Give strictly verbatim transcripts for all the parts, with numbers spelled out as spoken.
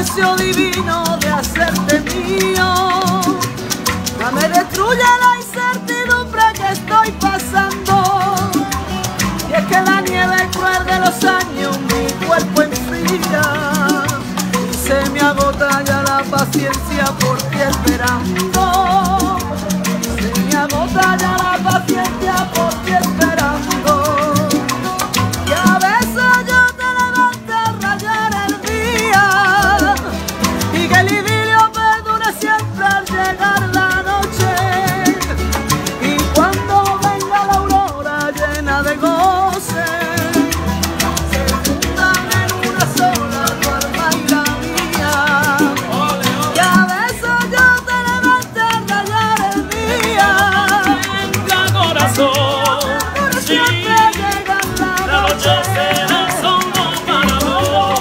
deseo divino de hacerte mío. No me destruye la incertidumbre que estoy pasando. Y es que la nieve cruel de los años mi cuerpo enfría. Y se me agota ya la paciencia por ti esperando. Se me agota ya la paciencia por ti esperando. Y a veces yo te levanto a rayar el día. Y que el idilio perdure siempre al llegar la noche. Y cuando venga la aurora llena de goce, se fundan en una sola tu alma y la mía. Y a veces yo te levanto a rayar el día. Venga corazón, sí, la noche será solo para vos.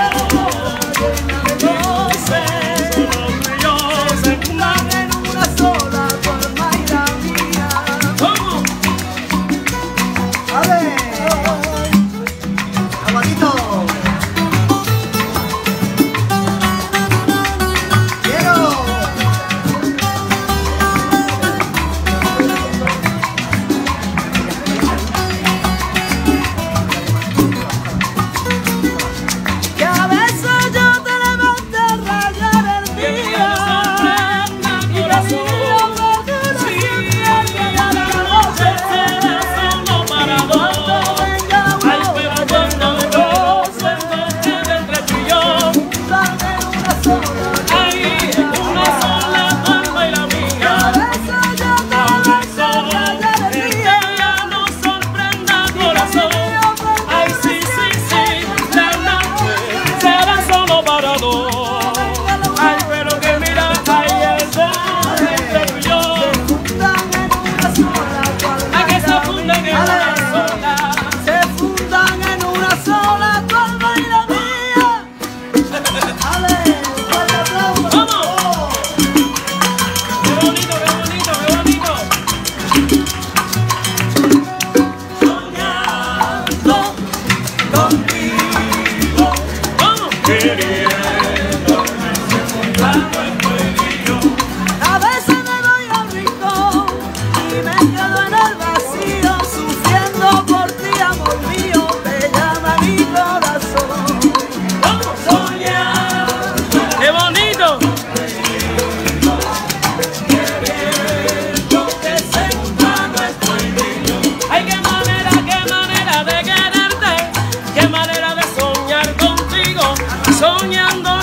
A veces me voy al rincón y me quedo en el vacío, sufriendo por ti, amor mío, te llama mi corazón. Vamos a soñar, qué bonito. Queriendo que se cumple nuestro idilio. Ay, qué manera, qué manera de quererte, qué manera de soñar contigo, soñando